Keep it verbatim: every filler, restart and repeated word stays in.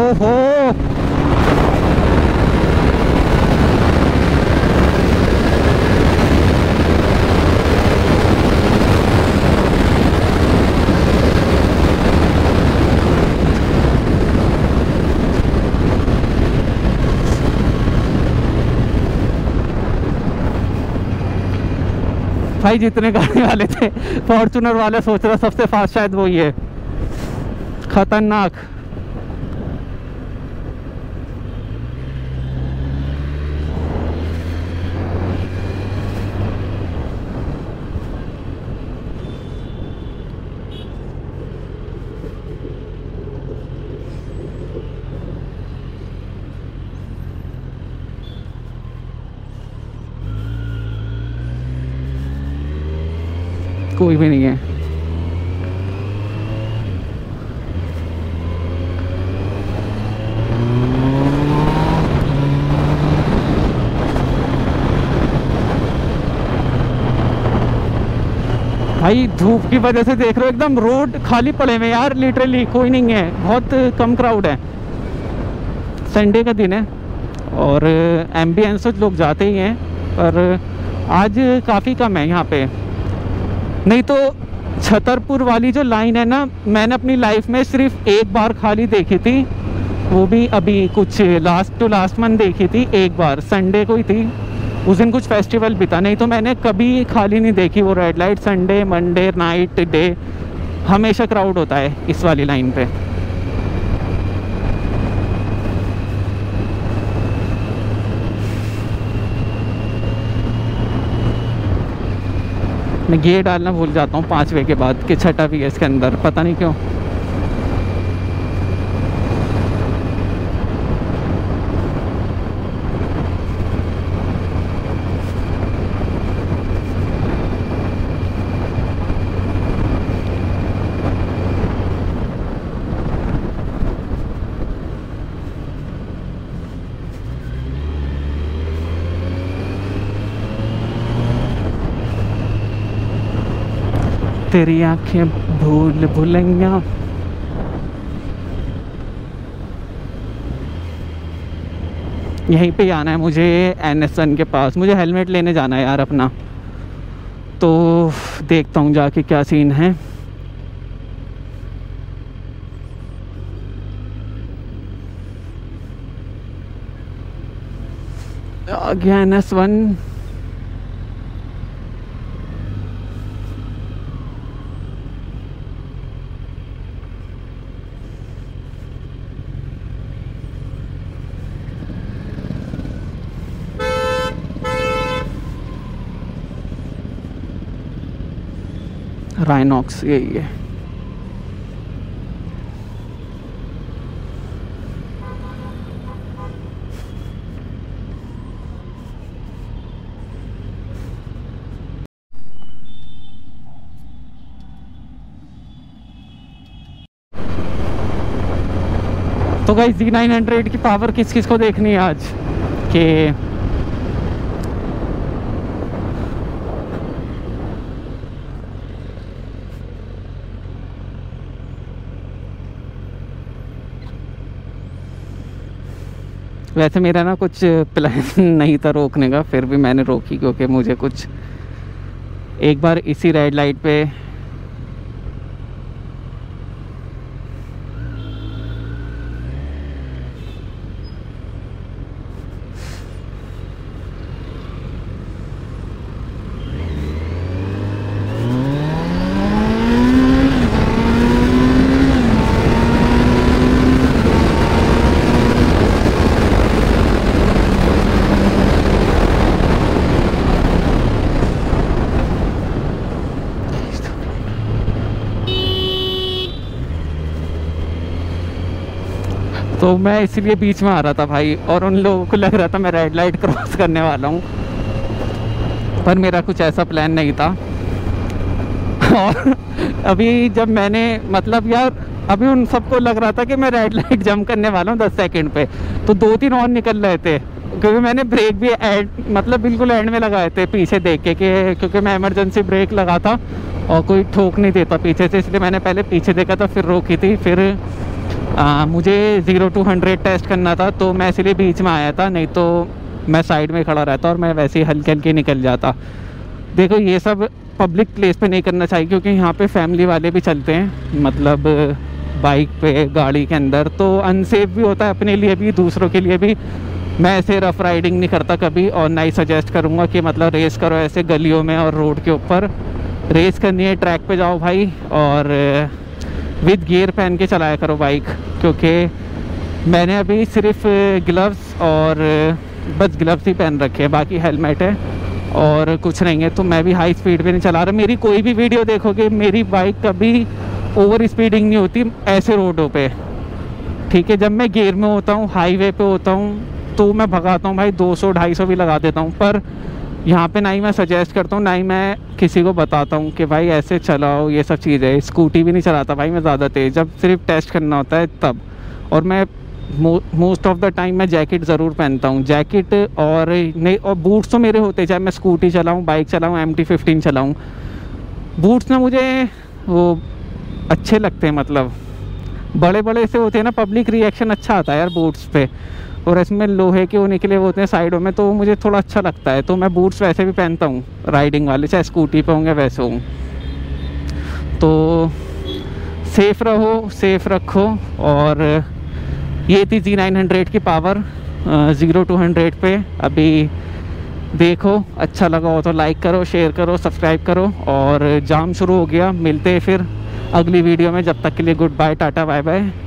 ओहो भाई जितने गाड़ी वाले थे, फॉर्चूनर वाले सोच रहा सबसे फास्ट शायद वही है। खतरनाक। कोई भी नहीं है। भाई धूप की वजह से देख रहे हो एकदम रोड खाली पड़े हुए यार, लिटरली कोई नहीं है, बहुत कम क्राउड है। संडे का दिन है और एम्बियंस लोग जाते ही हैं, पर आज काफ़ी कम है यहाँ पे। नहीं तो छतरपुर वाली जो लाइन है ना, मैंने अपनी लाइफ में सिर्फ एक बार खाली देखी थी, वो भी अभी कुछ लास्ट टू लास्ट मंथ देखी थी एक बार, संडे को ही थी। उस दिन कुछ फेस्टिवल भी था, नहीं तो मैंने कभी खाली नहीं देखी वो red light. Sunday, Monday, night, day हमेशा क्राउड होता है इस वाली लाइन पे। मैं गियर डालना भूल जाता हूँ पाँचवे के बाद कि छठा भी है इसके अंदर, पता नहीं क्यों। तेरी आंखें भूल भुलैया। यहीं पे आना है मुझे एन एस वन के पास। मुझे हेलमेट लेने जाना है यार अपना, तो देखता हूँ जाके क्या सीन है। आ गया एन एस वन। राइनॉक्स यही है। तो गाइस ज़ी नाइन हंड्रेड की पावर किस किस को देखनी है आज के वैसे मेरा ना कुछ प्लान नहीं था रोकने का, फिर भी मैंने रोकी क्योंकि मुझे कुछ एक बार इसी रेड लाइट पे तो मैं इसलिए बीच में आ रहा था भाई, और उन लोगों को लग रहा था मैं रेड लाइट क्रॉस करने वाला हूँ, पर मेरा कुछ ऐसा प्लान नहीं था। और अभी जब मैंने मतलब यार अभी उन सबको लग रहा था कि मैं रेड लाइट जंप करने वाला हूँ दस सेकंड पे, तो दो तीन और निकल रहे थे, क्योंकि मैंने ब्रेक भी एंड मतलब बिल्कुल एंड में लगाए थे पीछे देख के कि क्योंकि मैं इमरजेंसी ब्रेक लगा था और कोई ठोक नहीं देता पीछे से, इसलिए मैंने पहले पीछे देखा था फिर रोकी थी। फिर आ, मुझे ज़ीरो टू हंड्रेड टेस्ट करना था, तो मैं इसलिए बीच में आया था, नहीं तो मैं साइड में खड़ा रहता और मैं वैसे ही हल्के हल्के निकल जाता। देखो ये सब पब्लिक प्लेस पे नहीं करना चाहिए, क्योंकि यहाँ पे फैमिली वाले भी चलते हैं, मतलब बाइक पे, गाड़ी के अंदर, तो अनसेफ भी होता है अपने लिए भी, दूसरों के लिए भी। मैं ऐसे रफ़ राइडिंग नहीं करता कभी, और ना ही सजेस्ट करूँगा कि मतलब रेस करो ऐसे गलियों में और रोड के ऊपर। रेस करनी है ट्रैक पे जाओ भाई, और विद गियर पहन के चलाया करो बाइक, क्योंकि मैंने अभी सिर्फ ग्लव्स और बस ग्लव्स ही पहन रखे हैं, बाकी हेलमेट है और कुछ नहीं है। तो मैं भी हाई स्पीड पे नहीं चला रहा। मेरी कोई भी वीडियो देखोगे, मेरी बाइक कभी ओवर स्पीडिंग नहीं होती ऐसे रोडों पे, ठीक है। जब मैं गियर में होता हूँ, हाईवे पे होता हूँ, तो मैं भगाता हूँ भाई, दो सौ ढाई सौ भी लगा देता हूँ। पर यहाँ पे ना ही मैं सजेस्ट करता हूँ, ना ही मैं किसी को बताता हूँ कि भाई ऐसे चलाओ, ये सब चीज़ें। स्कूटी भी नहीं चलाता भाई मैं ज़्यादा तेज़, जब सिर्फ टेस्ट करना होता है तब। और मैं मोस्ट ऑफ द टाइम मैं जैकेट ज़रूर पहनता हूँ, जैकेट और नहीं, और बूट्स तो मेरे होते, चाहे मैं स्कूटी चलाऊँ, बाइक चलाऊँ, एम टी फिफ्टीन चलाऊँ। बूट्स ना मुझे वो अच्छे लगते हैं, मतलब बड़े बड़े से होते हैं ना, पब्लिक रिएक्शन अच्छा आता है यार बूट्स पे, और इसमें लोहे के वो निकले वो होते हैं साइडों में, तो मुझे थोड़ा अच्छा लगता है। तो मैं बूट्स वैसे भी पहनता हूँ राइडिंग वाले, चाहे स्कूटी पे होंगे वैसे हों। तो सेफ़ रहो, सेफ़ रखो। और ये थी जी नाइन हंड्रेड की पावर ज़ीरो टू हंड्रेड पे। अभी देखो, अच्छा लगा हो तो लाइक करो, शेयर करो, सब्सक्राइब करो। और जाम शुरू हो गया, मिलते हैं फिर अगली वीडियो में। जब तक के लिए good bye, tata bye bye.